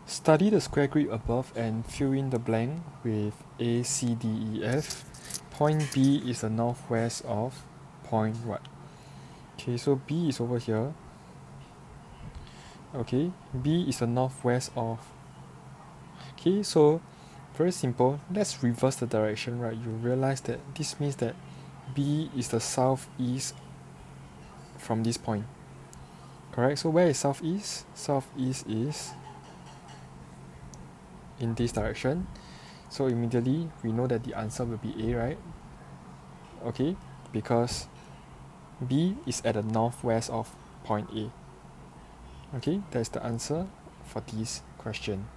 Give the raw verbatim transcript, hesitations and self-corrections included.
Study the square grid above and fill in the blank with A, C, D, E, F. Point B is the northwest of point what? Okay, so B is over here. Okay, B is the northwest of. Okay, so very simple. Let's reverse the direction, right? You realize that this means that B is the southeast from this point. Correct? So where is southeast? Southeast is in this direction. So immediately we know that the answer will be A, right? Okay, because B is at the northwest of point A. Okay, that's the answer for this question.